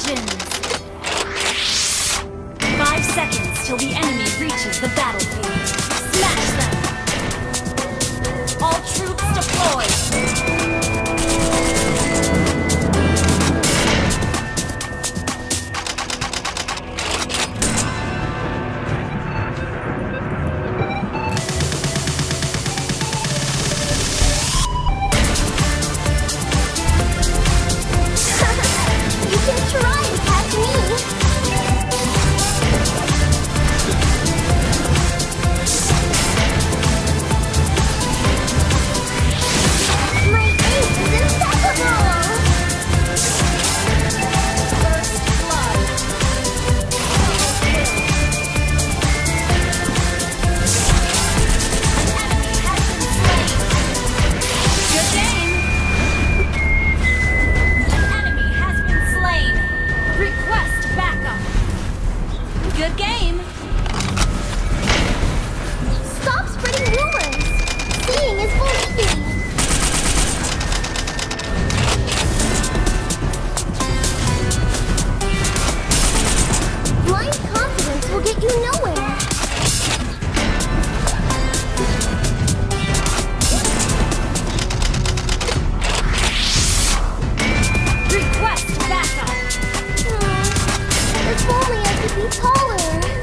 legends! 5 seconds till the enemy reaches the battlefield. Smash them! All troops deployed! Good game! Stop spreading rumors! Seeing is believing! Blind confidence will get you nowhere! Request backup! If only I could be taller!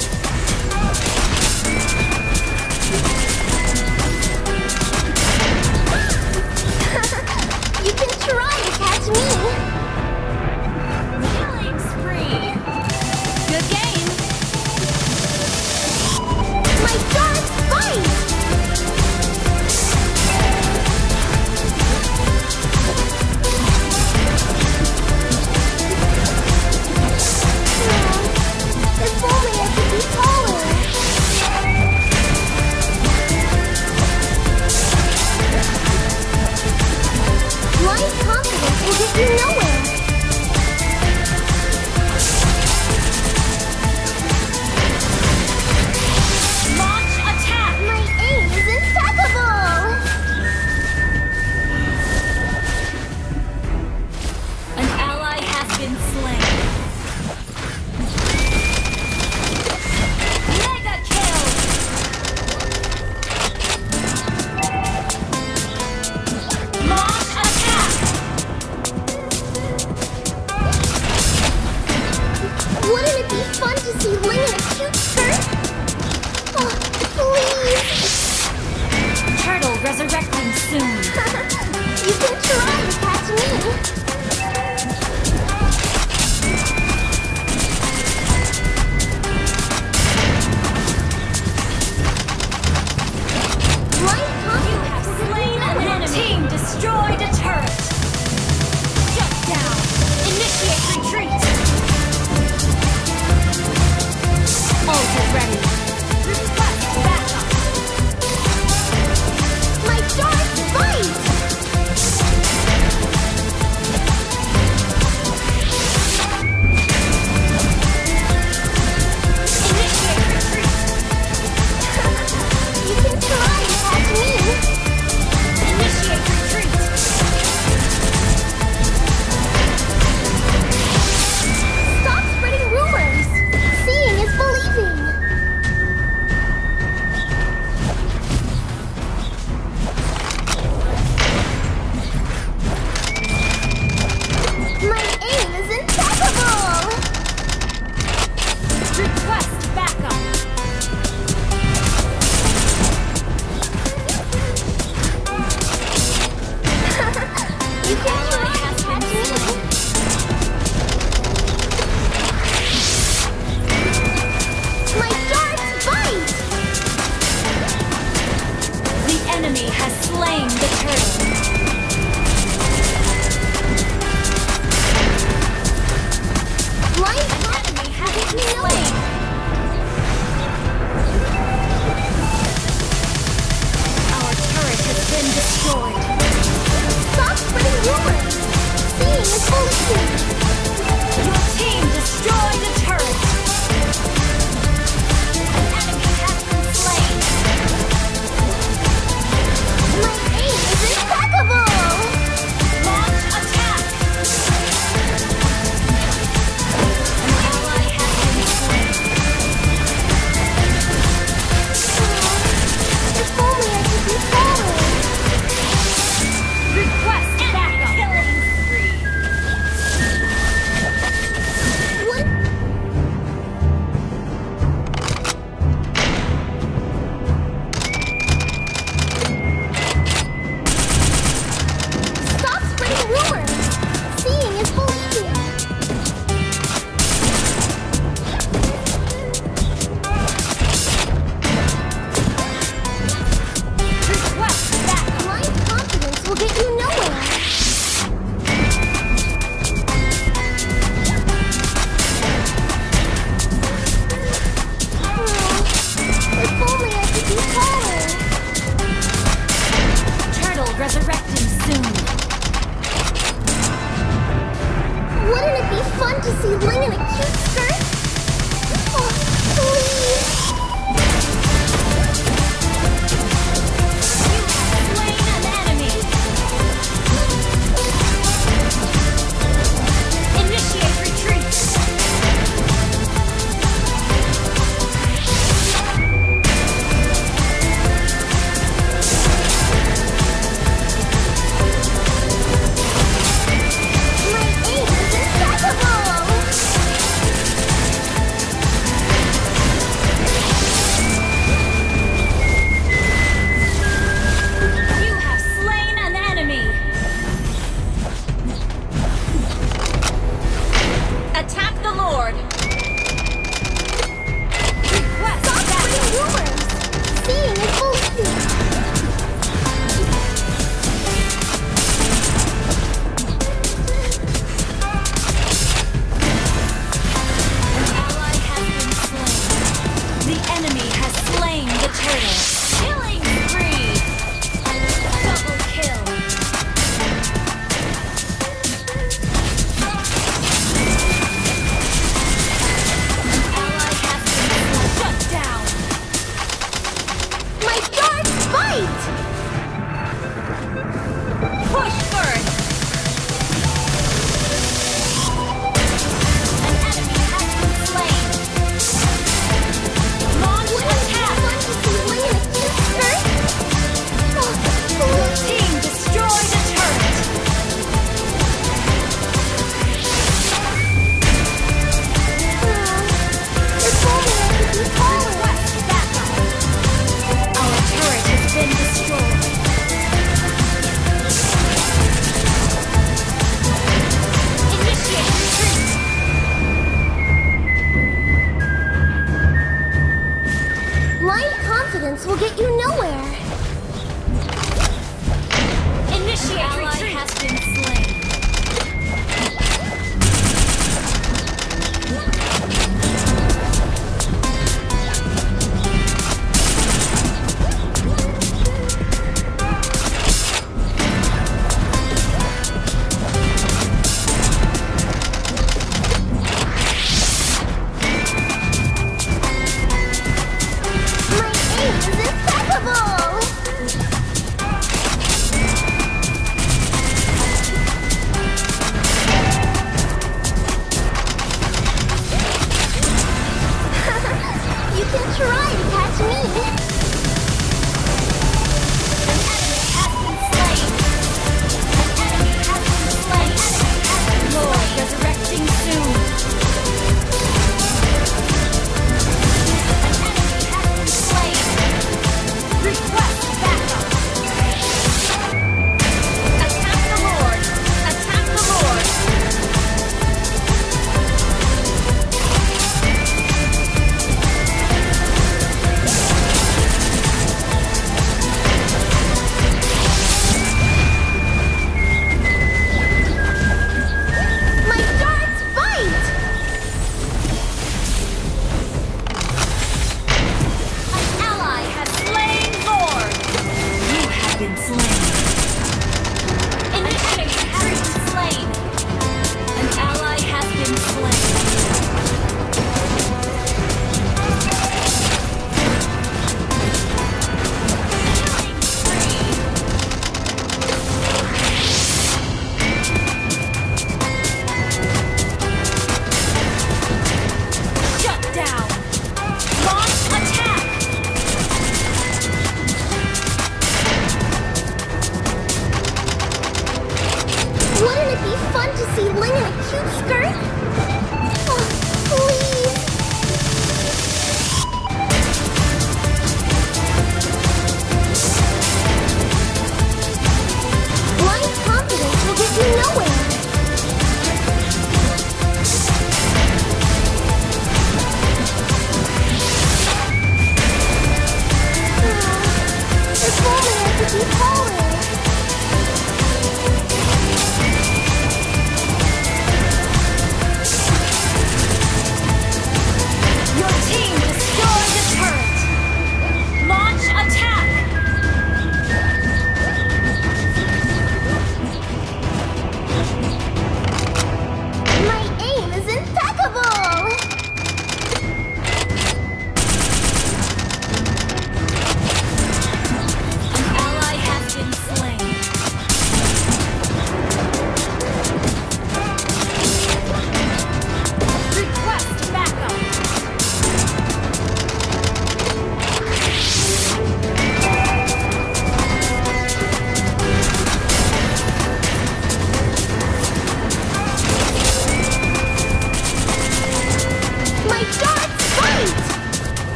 You can try to catch me! Killing spree! Good game! My dark fight! If only I could be taller! Blind confidence will get you nowhere! Launch attack! My aim is impeccable! An ally has been slain. Mega kill! Launch attack! Wouldn't it be fun to see Ling in a cute skirt? Oh, please! Turtle resurrecting soon. You can try to catch me! Blind You have confidence will slain get you an nowhere. enemy. Team destroyed a turret. Shut down. Initiate retreat. Ult is ready. Request backup. My dark fight! Initiate retreat. You can try to catch me! Initiate retreat. Stop spreading rumors! Seeing is believing! My aim is impeccable! Request backup. You can try to catch me! My dark fight! The enemy has slain the turtle. Blind An enemy has been slain. Our turret has been destroyed. Stop spreading rumors! Seeing is believing! Your team destroyed a turret. An enemy has been slain. My aim is impeccable! Launch attack. resurrecting soon. Wouldn't it be fun to see Ling in a cute skirt? Oh, please. You have slain an enemy. Initiate retreat.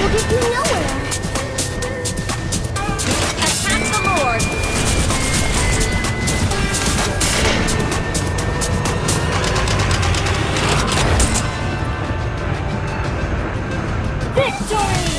will get you nowhere. Attack the Lord! Victory!